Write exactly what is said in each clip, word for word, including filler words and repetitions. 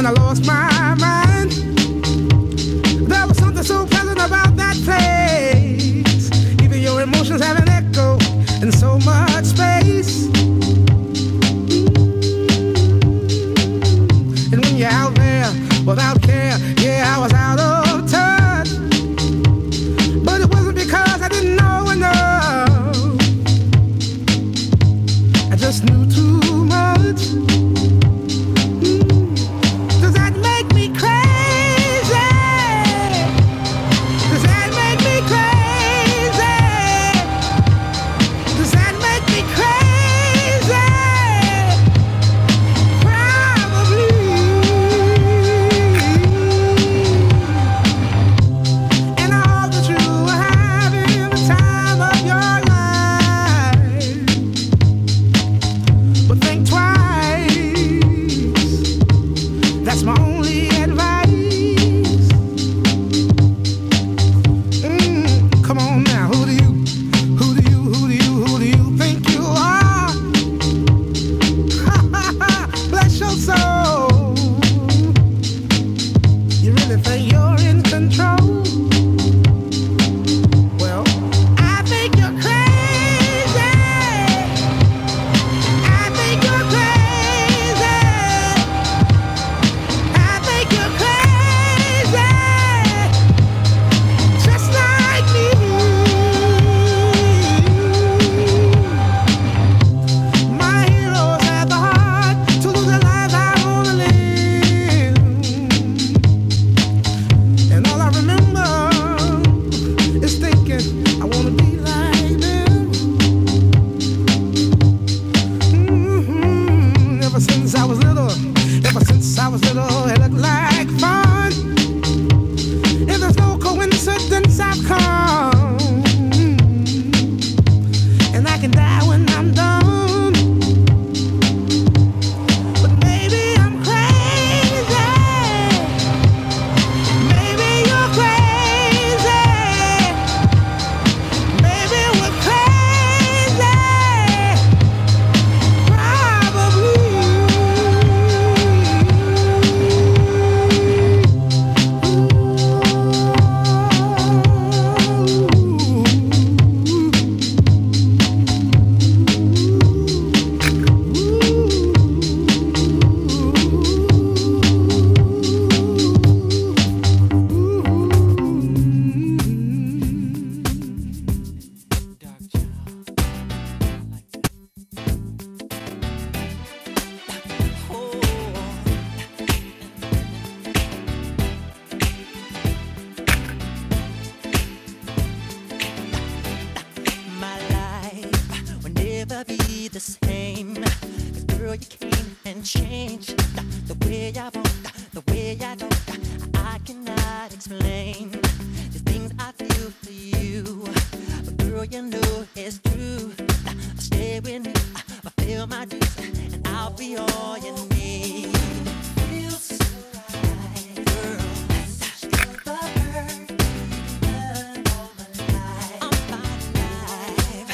I lost my mind. There was something so pleasant about that place. Even your emotions have an echo in so much space. And when you're out there without care, yeah, I was out of touch. But it wasn't because I didn't know enough. I just knew too much. Mm. Does that make me crazy? Does that make me crazy? Does that make me crazy? Probably. And I hope that you are having the time of your life. But think twice. That's my only advice. Mm, come on now, who do you, who do you, who do you, who do you think you are? Bless your soul. You really think you're in control? Well, I think you're crazy. I think you're crazy. I think you're crazy. Just like me. My heroes had the heart to lose their lives. I wanna live. And all I remember is thinking I wanna be like them. Mhm. Ever since I was little, ever since I was little, it looked like fun. And there's no coincidence I've come. And I can die when I'm done. But maybe I'm crazy. Maybe you're crazy. Maybe we're crazy. Probably. My life will never be the same. 'Cause girl, you came and changed the way I walk, the way I talk. I cannot explain the things I feel for you. But girl, you know it's true. I stay with you, I feel my dues, and I'll be all you need. Feels so right, girl. Such the perfect love all my life. I'm fine life.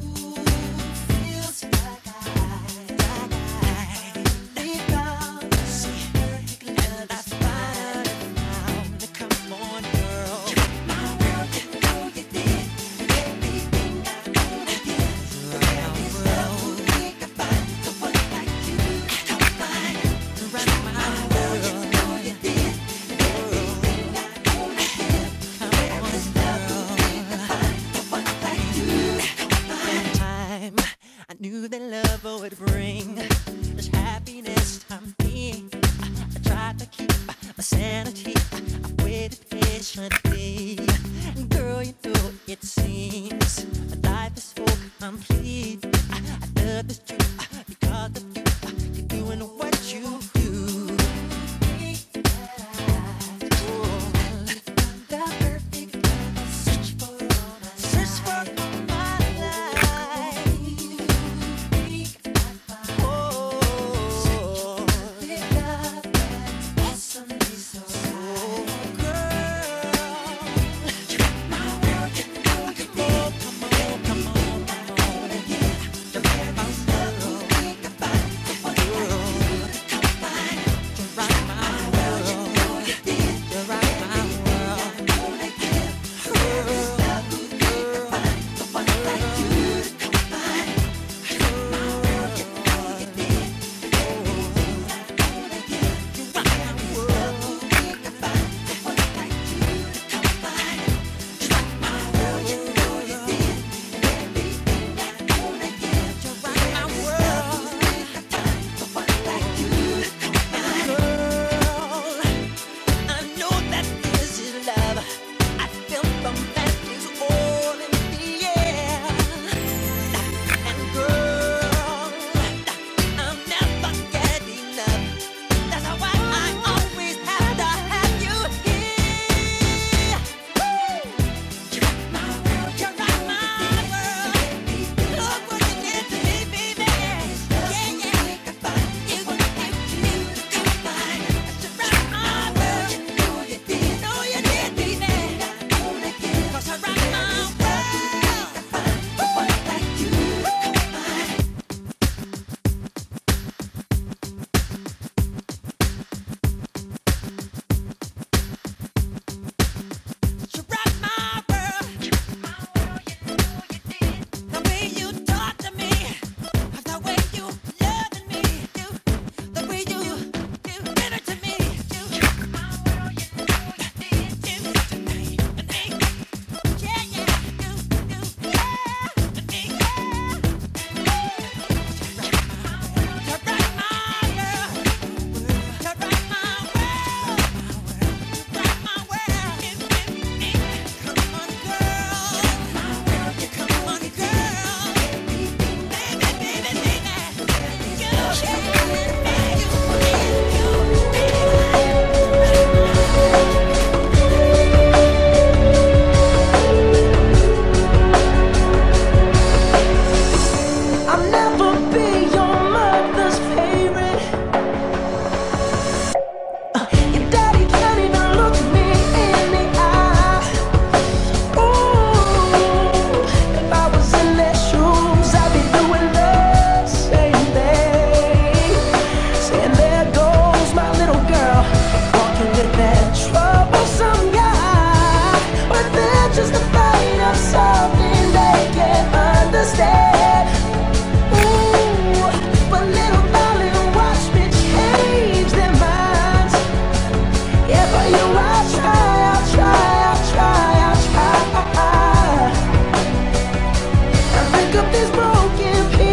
Feels like I, like I lay down to see perfect love. That's fine now. Come on, girl. My world, you know you did everything I wanna give. There is nothing I find someone like you. Don't find right my world. You know you did everything I wanna give. There is nothing I find someone like you. Don't find time. I knew that love would bring this happiness to me. I tried to keep my sanity. I waited patiently. And girl, you know it seems my life is so complete. I, I love this truth because of you. You're doing what you do. The perfect love, search for all my life. Search for all my life. Oh, perfect love that's awesome, so girl. My world, you know you did. Come on, come on, come on, yeah. The very best love we could find. Come on, girl. broken pieces.